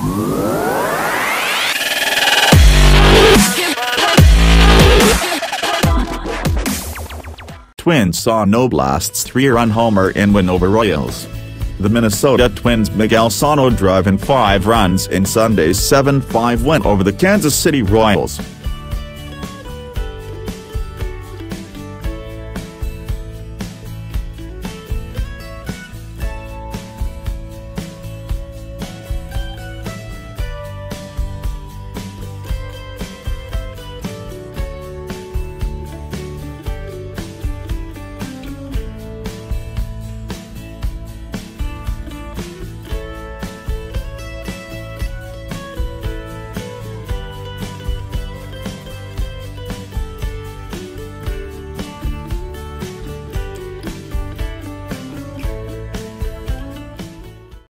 Twins Sano blasts 3-run homer in win over Royals. The Minnesota Twins Miguel Sano drive in 5 runs in Sunday's 7-5 win over the Kansas City Royals.